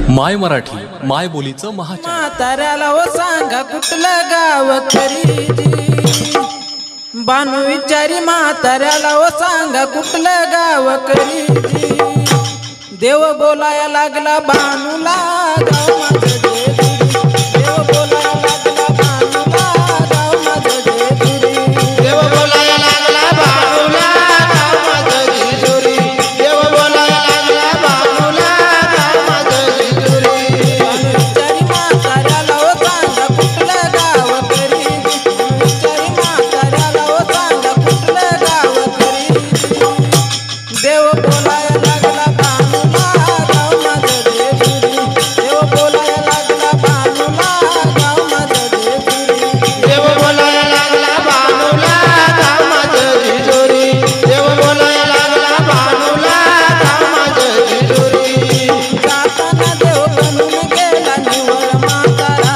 माय मराठी माय बोलीचं महाचॅनल। म्हाताऱ्याला हो सांगा कुठलं गाव खरीदी, बानू विचारी म्हाताऱ्याला हो सांगा कुठलं गाव खरीदी। देव बोलाया लागला बानूला गाव माझं जेजुरी, देव बोलाया लागला बानूला गाव माझं जेजुरी, देव बोलाया लागला बानूला गाव माझं जेजुरी, देव बोलाया लागला बानूला गाव माझं जेजुरी। विचारी म्हाताऱ्याला हो सांगा कुठलं गाव खरीदी, विचारी म्हाताऱ्याला हो सांगा कुठलं गाव खरीदी। देव बोलाया लागला बानूला गाव माझं जेजुरी, देव बोलाया लागला बानूला गाव माझं जेजुरी, देव बोलाया लागला बानूला गाव माझं जेजुरी, देव बोलाया लागला बानूला गाव माझं जेजुरी। जाताना देव बनून गेला निवळ म्हातारा,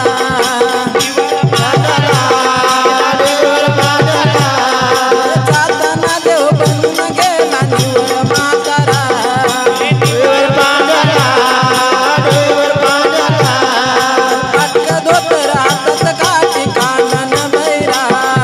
देवर बाजारा, जाताना देव बनून गेला निवळ म्हातारा। देवर बाजारा, देवर बाजारा। फाटक धोतर हातात काठी कानन बैरा,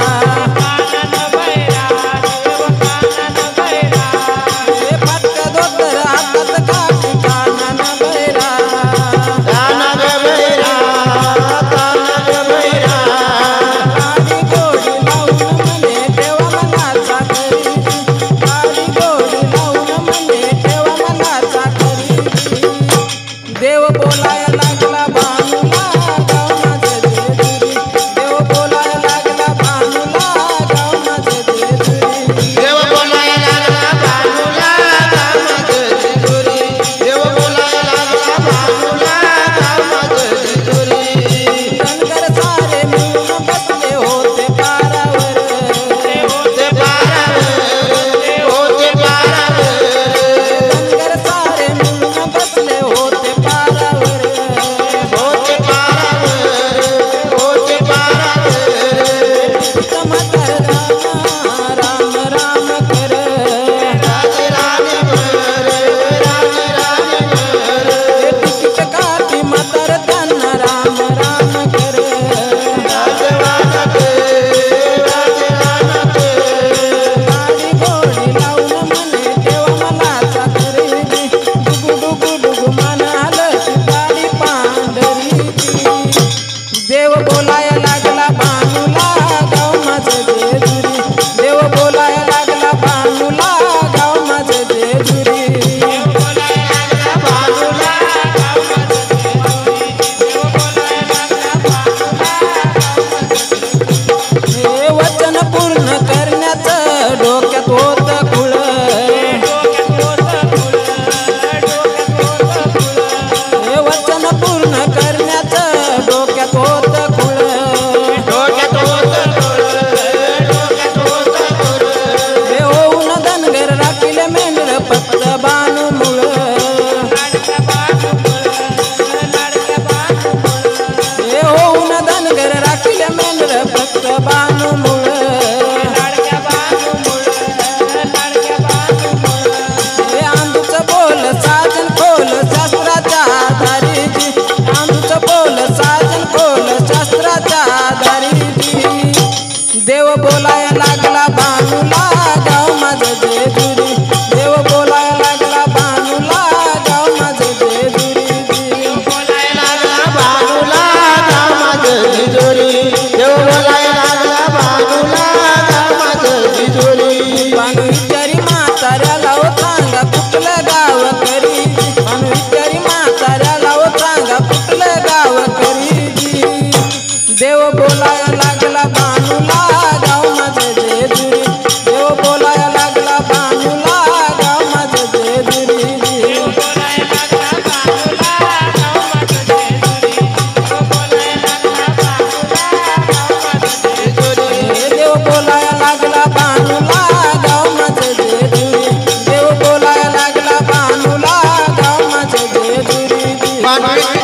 हे फाटक धोतर हातात काठी कानन बैरा। कानन बैरा, कानन बैरा। गाडी गोडी लावून म्हणे ठेवा मनाचा खरीदी, गाडी गोडी लावून म्हणे ठेवा मनाचा खरीदी। देव बोलाया लागला बानूला गाव माझं जेजुरी, देव बोलाया लागला बानूला गाव माझं जेजुरी, देव बोलाया लागला बानूला गाव माझं जेजुरी, देव बोलाया लागला बानूला गाव माझं जेजुरी। धनगर सारे मिळून बसले होते पारावर, होते पारावर, होते पारावर, धनगर सारे मिळून बसले होते पारावर। होते पारावर, होते पारावर। राम राम कर, राजे राणे वर, राजे राणे वर। तिकीट काठी म्हातार त्यांना राम राम कर। राजवाडा ते, राजवाडा ते। गाडी गोडी लावून म्हणे ठेवा मनाचा खरीदी, डुगु डुगु डुगु म्हणाल गाडी पांढरीची। देव बोलाया लागला बानूला गाव माझं जेजुरी, देव बोलाया लागला बानूला गाव माझं जेजुरी, बानूला गाव माझं जेजुरी, देव बोलाया लागला बानूला गाव माझं जेजुरी। हे वचन पूर्ण करण्याचं डोक्यात होतं खुळ, हे वचन पूर्ण करण्याचं डोक्यात होतं खुळ। डोक्यात होतं डोळ, डोक्यात होतं डोळ। हे होऊन धनगर राखील मेंढर फक्त बानू मुळ, हे होऊन धनगर राखील मेंढर फक्त बानू मुळ। हे आंधूचं बोल साजन खोल शास्त्राच्या आधारीची, आंधूचं बोल साजन खोल शास्त्राच्या आधारीची। देव बोलाया लागला बानूला गाव माझं जेजुरी, देव बोलाया लागला बानूला गाव माझं जेजुरी, बोलाया लागला बानूला गाव माझं जेजुरी, देव बोलाया लागला बानूला गाव माझं जेजुरी। बानू विचारी म्हाताऱ्याला हो सांगा कुठलं गाव खरीदी, बानू विचारी म्हाताऱ्याला हो सांगा कुठलं गाव खरीदी। देव बोलाया लागला बानूला गाव माझं जेजुरी, देव बोलाया लागला बानूला गाव माझं जेजुरी, देव बोलाया लागला बानूला गाव माझं जेजुरी, देव बोलाया लागला बानूला गाव माझं जेजुरी। हे देव बोलाया लागला बानूला गाव माझं जेजुरी, देव बोलाया लागला बानूला गाव माझं जेजुरी। बानूला